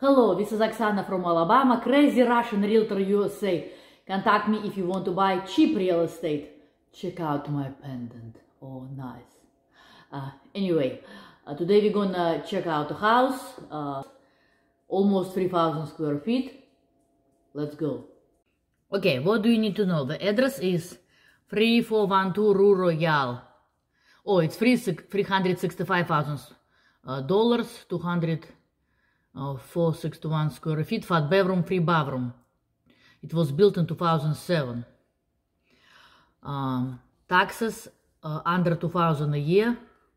Hello, this is Oksana from Alabama, Crazy Russian Realtor USA. Contact me if you want to buy cheap real estate. Check out my pendant. Oh, nice. Anyway, today we're gonna check out a house, almost 3,000 square feet. Let's go. Okay, what do you need to know? The address is 3412 Rue Royale. Oh, it's $365,000, 461 square feet, 5 bedroom, 3 bathroom. It was built in 2007. Taxes under 2,000 a year.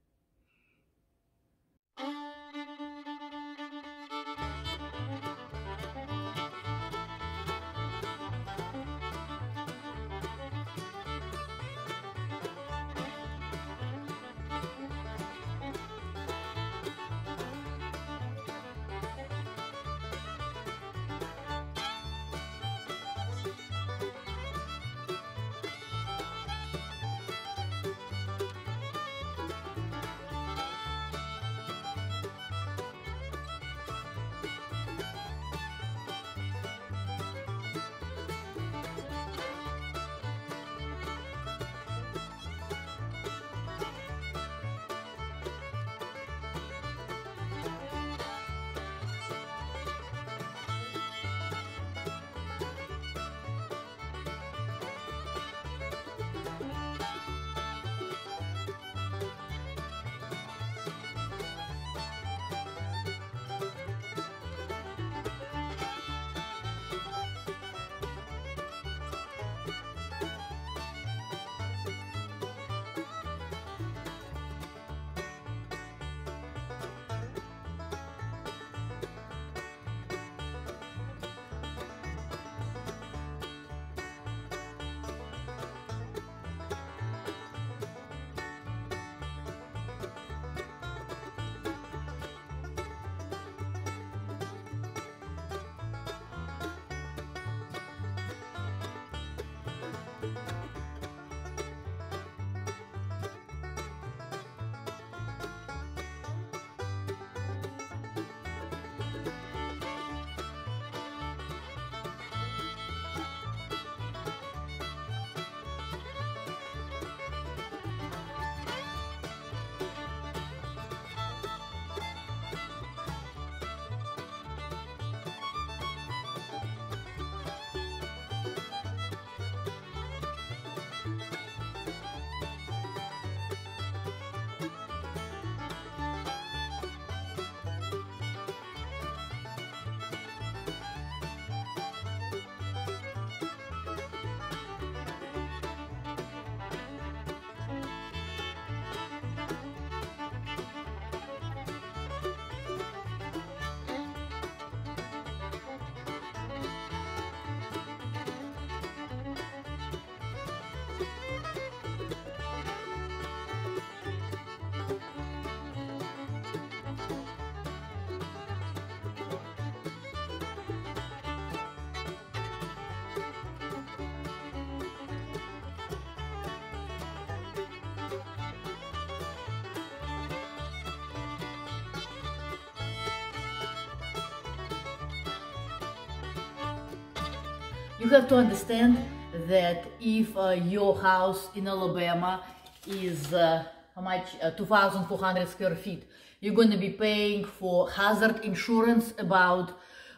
You have to understand that if your house in Alabama is how much? 2,400 square feet, you're going to be paying for hazard insurance about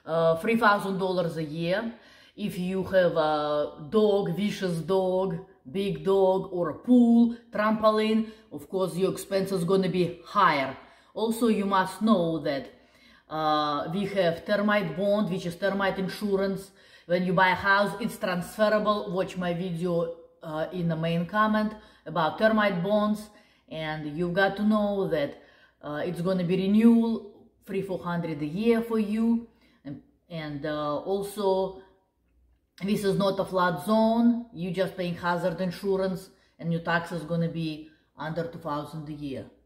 $3,000 a year. If you have a dog, vicious dog, big dog, or a pool, trampoline, of course your expense is going to be higher. Also, you must know that we have termite bond, which is termite insurance. When you buy a house, it's transferable. Watch my video in the main comment about termite bonds, and you've got to know that it's going to be renewal $300-400 a year for you, and also this is not a flood zone. You just paying hazard insurance, and your tax is going to be under 2,000 a year.